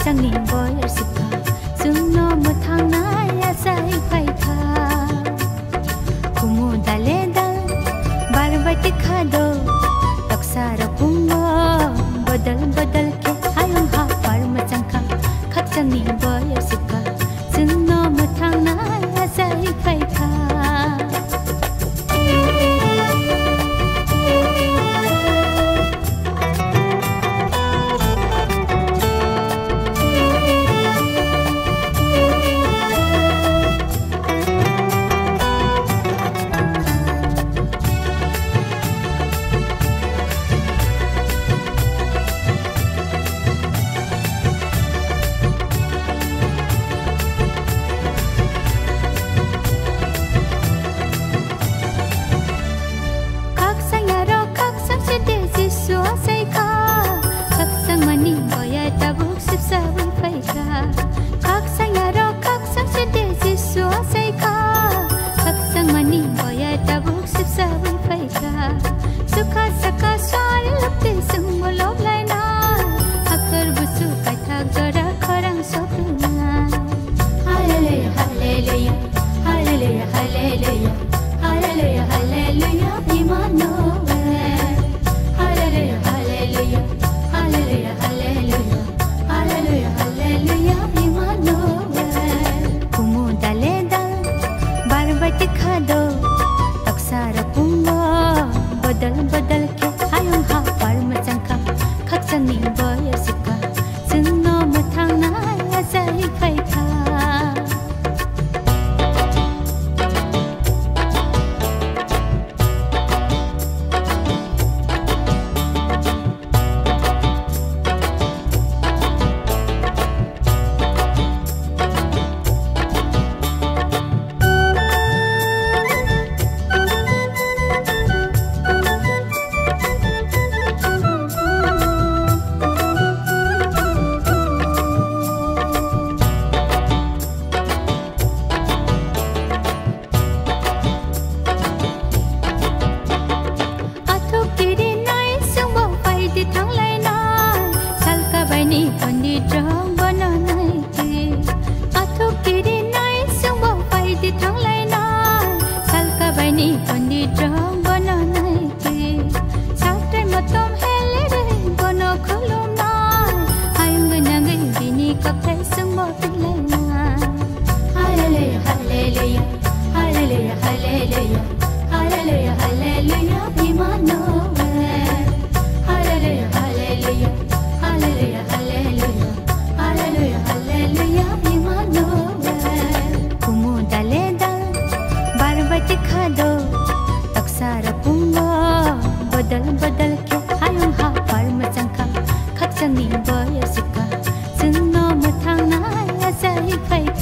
kakchangni boyer sika sungno muthangna yasai phaika kumu dale dal barbati khado taksara pungo badal badal ke hayong ha parma changka kakchangni boyer sika sungno muthangna yasai phaika badal badal ke hayong ha parma changka kakchangni boyer sika sungno muthangna yasai phaika badal badal ke hayong ha parma changka kakchangni boyer sika sungno muthangna yasai phaika